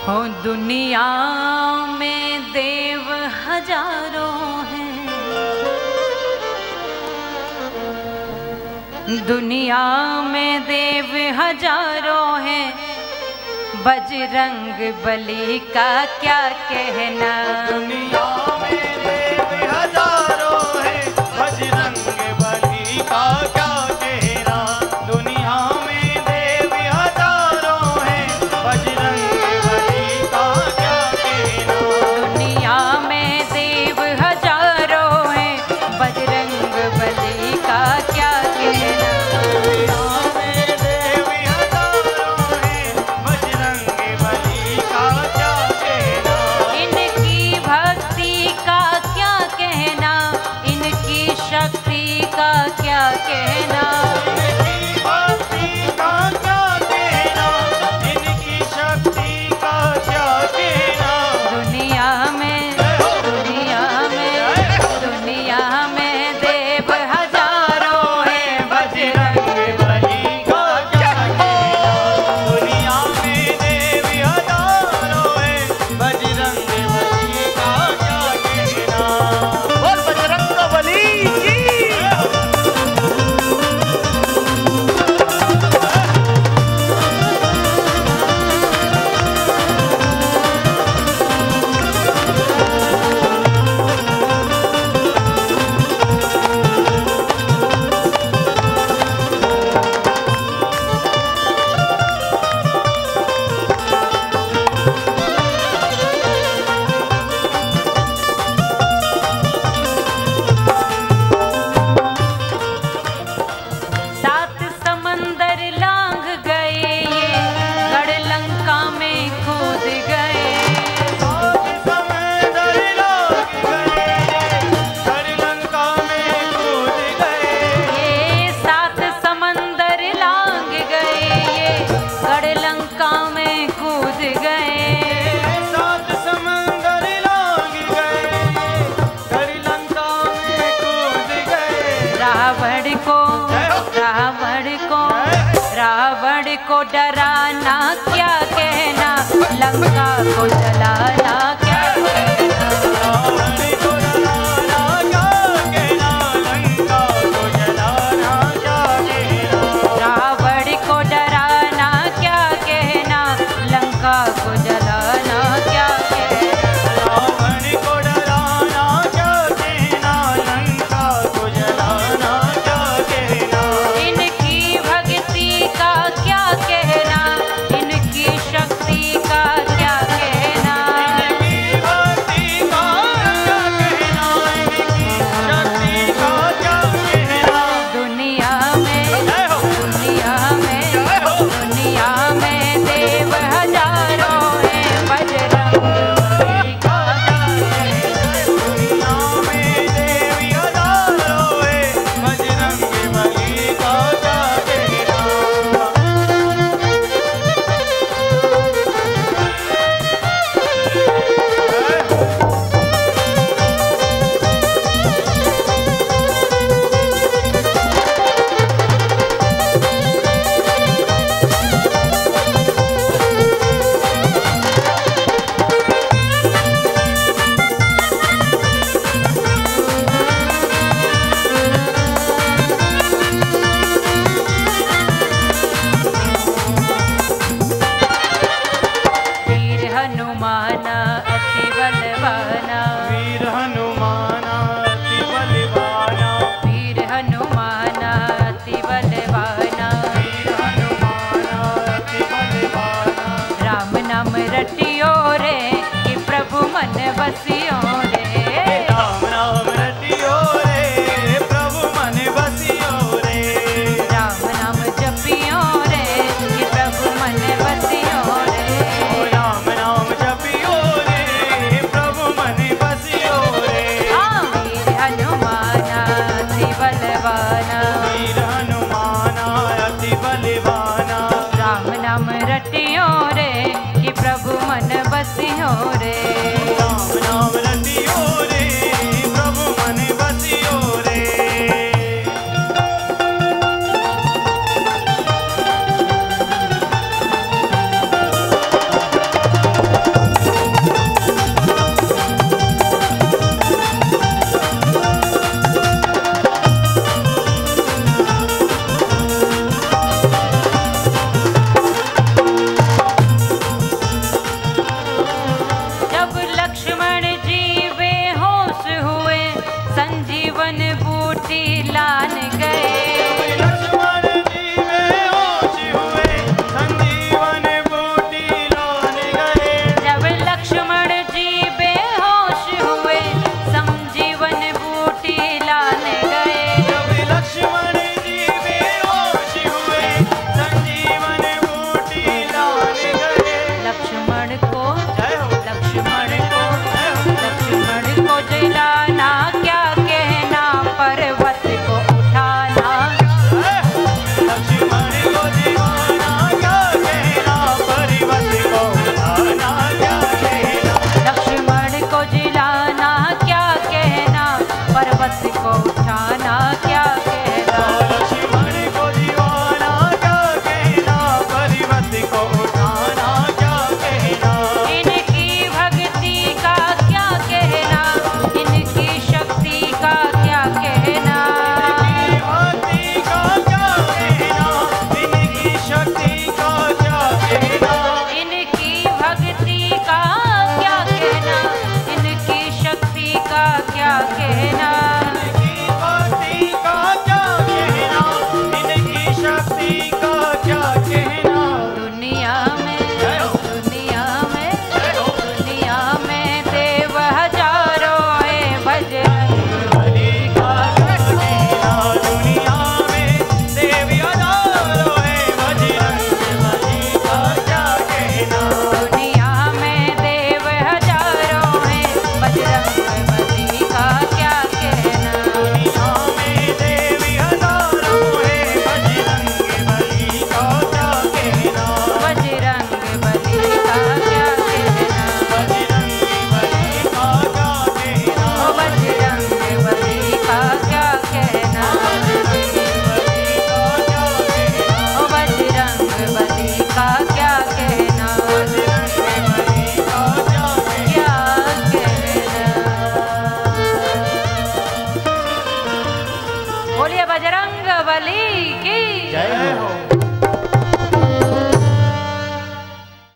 हो दुनिया में देव हजारों हैं, दुनिया में देव हजारों हैं, बजरंग बली का क्या कहना। दुनिया में देव हजारों हैं, बजरंग बली का क्या कहना। दुनिया में देव हजारों हैं, बजरंग बली का क्या कहना। दुनिया में देव हजारों हैं, बजरंग बली का क्या कहना। दुनिया में देव हजारों हैं, बजरंग बली का क्या कहना। इनकी भक्ति का क्या कहना, इनकी शक्ति का क्या कहना। इनकी भक्ति का क्या कहना, इनकी शक्ति का क्या कहना। दुनिया में देव हजारों हैं, बजरंग बली का क्या कहना। दुनिया में देव हजारों हैं, बजरंग बली का क्या कहना। बोल बजरंग बली की। सात समंदर लांघ गए ये, गढ़ लंका में कूद गए। समंदर लांघ गए, श्रीलंका में कूद गए। ये सात समंदर लांघ गए ये, गढ़ लंका में कूद गए। सात समंदर लांघ गए, श्रीलंका में कूद गए। रावण को डराना क्या कहना, लंका को जलाना क्या कहना। रावण को डराना क्या कहना, लंका को जलाना क्या कहना। रावण को डराना क्या कहना, लंका को जलाना क्या कहना। रावण को डराना क्या कहना, लंका को जलाना क्या कहना। इनकी भक्ति का क्या कहना, इनकी शक्ति का क्या कहना। इनकी भक्ति का क्या कहना, इनकी शक्ति का क्या कहना। दुनिया में देव हजारों हैं, बजरंग बली का क्या कहना। दुनिया में देव हजारों हैं, बजरंग बली का क्या कहना। वीर हनुमान अति बलवाना, वीर हनुमान अति बलवाना, वीर हनुमान अति बलवाना। वीर हनुमान अति बलवाना। राम नाम रटियो रे, कि प्रभु मन बसियो रे। राम नाम रटियो रे, प्रभु मन बसियो रे। राम नाम जपियो रे, कि प्रभु मन बसियो रे। राम नाम जपियो रे, प्रभु मन बसियो रे। हाँ, वीर हनुमान अति बलवाना, वीर हनुमान अति बलवाना। राम नाम रटियो रे, कि प्रभु मन बसियो रे।